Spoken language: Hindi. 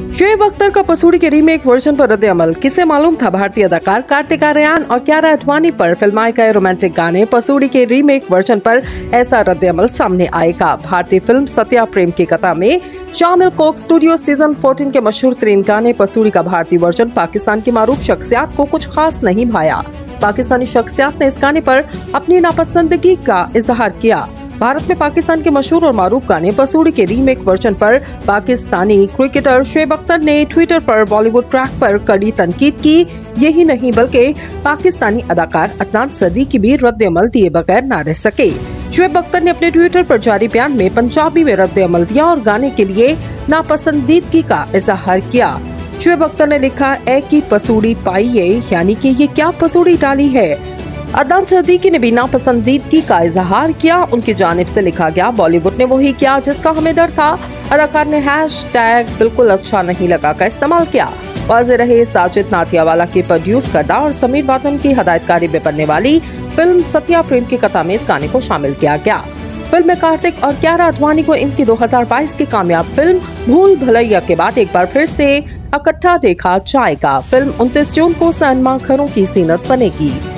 शुएब अख्तर का पसूड़ी के रीमेक वर्जन पर रद्द-ए-अमल। किसे मालूम था भारतीय अदाकार कार्तिक आर्यन और कियारा आडवाणी पर फिल्माए गए रोमांटिक गाने पसूड़ी के रीमेक वर्जन पर ऐसा रद्द-ए-अमल सामने आएगा। भारतीय फिल्म सत्या प्रेम की कथा में शामिल कोक स्टूडियो सीजन 14 के मशहूर तरीन गाने पसूड़ी का भारतीय वर्जन पाकिस्तान की मारूफ शख्सियत को कुछ खास नहीं भाया। पाकिस्तानी शख्सियत ने इस गाने पर अपनी नापसंदगी का इजहार किया। भारत में पाकिस्तान के मशहूर और मारूफ गाने पसूड़ी के रीमेक वर्जन पर पाकिस्तानी क्रिकेटर शुएब अख्तर ने ट्विटर पर बॉलीवुड ट्रैक पर कड़ी तनकीद की। यही नहीं बल्कि पाकिस्तानी अदाकार अदनान सदीकी भी रद्द-ए-अमल दिए बगैर न रह सके। शुएब अख्तर ने अपने ट्विटर पर जारी बयान में पंजाबी में रद्द-ए-अमल दिया और गाने के लिए नापसंदीदगी का इजहार किया। शुएब अख्तर ने लिखा, ए की पसूड़ी पाइए, यानी कि ये क्या पसूड़ी डाली है। अदनान सदीकी ने भी नापसंदीदगी का इजहार किया। उनकी जानिब से लिखा गया, बॉलीवुड ने वही किया जिसका हमें डर था। अदाकार ने हैशटैग बिल्कुल अच्छा नहीं लगा का इस्तेमाल किया। वाज़ेह रहे, साजिद नादियावाला की प्रोड्यूस करदा और समीर वादन की हदायतकारी में बनने वाली फिल्म सत्या प्रेम की कथा में इस गाने को शामिल किया गया। फिल्म में कार्तिक और कियारा आडवाणी को इनकी 2022 की कामयाब फिल्म भूल भुलैया के बाद एक बार फिर से इकट्ठा देखा जाएगा। फिल्म 29 जून को सिनेमा घरों की ज़ीनत बनेगी।